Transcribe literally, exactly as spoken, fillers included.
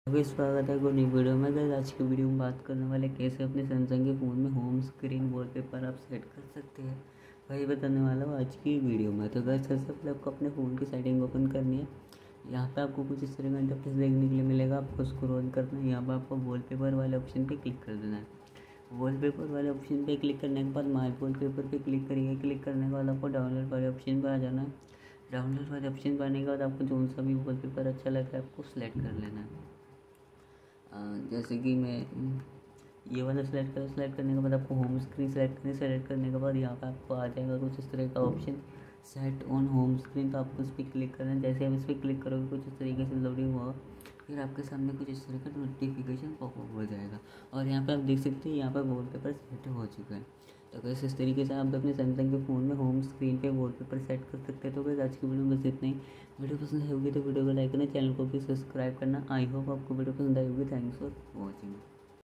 अभी स्वागत है गुड वीडियो में। अगर आज की वीडियो में बात करने वाले कैसे अपने सैमसंग के फ़ोन में होम स्क्रीन वॉलपेपर आप सेट कर सकते हैं, वही बताने वाला हूँ आज की वीडियो में। तो गाइस सबसे पहले आपको अपने फ़ोन की सेटिंग ओपन करनी है। यहाँ पे आपको कुछ इस तरह का इंटरफेस देखने के लिए मिलेगा। आपको स्क्रॉल करना है, यहाँ पर आपको वॉलपेपर वाले ऑप्शन पर क्लिक कर देना है। वॉलपेपर वाले ऑप्शन पे क्लिक करने के बाद माय वॉलपेपर पे क्लिक करिए। क्लिक करने के बाद आपको डाउनलोड वाले ऑप्शन पर आ जाना है। डाउनलोड वाले ऑप्शन पर आने के बाद आपको जो सा भी वॉलपेपर अच्छा लगता है आपको सेलेक्ट कर लेना है। जैसे कि मैं ये वाला सेलेक्ट कर सेलेक्ट करने के बाद आपको होम स्क्रीन सेलेक्ट करनी सेलेक्ट करने के बाद यहाँ पे आपको आ जाएगा कुछ इस तरह का option set on home screen. तो आपको इस पर क्लिक करना है। जैसे आप इस पर क्लिक करोगे कुछ इस तरीके से लोडिंग होगा, फिर आपके सामने कुछ इस तरह का नोटिफिकेशन पॉपअप हो जाएगा और यहाँ पे आप देख सकते हैं यहाँ पर वॉलपेपर सेट हो चुका है। तो कैसे इस तरीके से आप अपने सैमसंग के फ़ोन में होम स्क्रीन पे वॉलपेपर सेट कर सकते हैं। तो कैसे आज की वीडियो में बस इतना ही। वीडियो पसंद आई होगी तो वीडियो को लाइक करना, चैनल को भी सब्सक्राइब करना। आई होप आपको वीडियो पसंद आई होगी। Thanks for watching.